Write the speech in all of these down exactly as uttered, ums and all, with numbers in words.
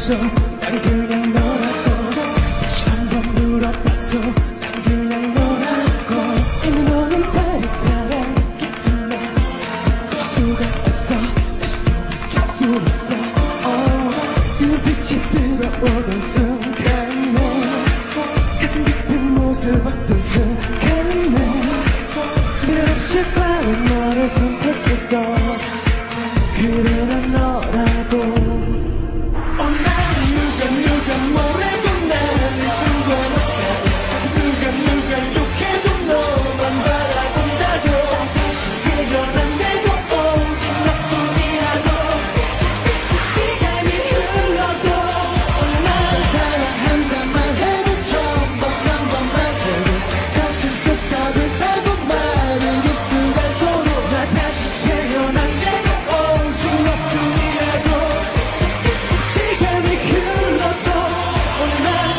없어. 난 그냥 너라고. 다시 한번 물어봐도 난 그냥 너라고. 이미 너는 다른 사랑이겠지만 볼 수가 없어. 다시 돌이킬 수 없어. oh, 눈빛이 뜨거워던 순간에 가슴 깊은 모습 봤던 순간에 몇 없이 바로 너를 선택했어. 그래 난 너라고. 어, 난 누가 누가 뭐래도 나는 상관없다고. 누가 누가 욕해도 너만 바라본다고. 태어난데도 오직 너뿐이라고. 시간이 흘러도 난 사랑한단 말해도 천번 만 번 말해도 가슴 속 답을 타고 말을 입술 닳도록 나 다시 태어난데도 오직 너뿐이라고. 시간이 흘러도 난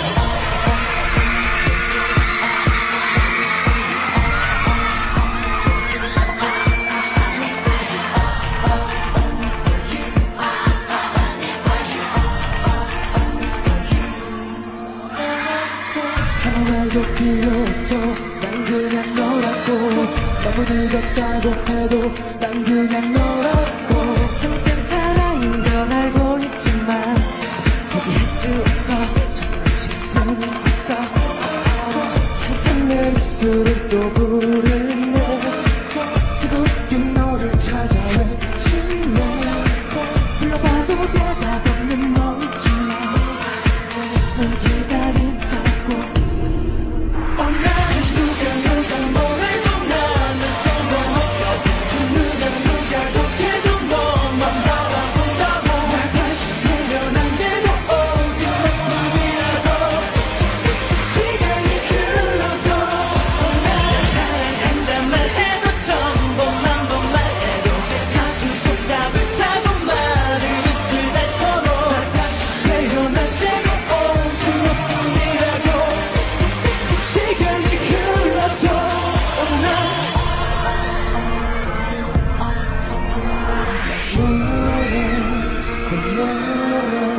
아무 말도 필요 없어. 난 그냥 너라고. 너무 늦었다고 해도 난 그냥 너라고. 잘못된 사랑인 건 알고 있지만 포기할 수 없어. 정말 실수는 없어. 살짝 내 입술을 또 부르네. 뜨겁게 너를 찾아 외치네. 불러봐도 대답 없는 너 있지만 널 기다린다고. 어, 난 누가 누가 뭐래도 나는 상관없다고. 누가 누가 욕해도 너만 바라본다고. 나 다시 태어난데도 오직 너뿐이라고. 시간이 흘러도 난 사랑한단 말해도 천번만 번 말해도 가슴 속 답을 타고 말을 입술 닳도록 나 다시 태어난데도 오직 너뿐이라고. 시간이 흘러도 난 너를 보내.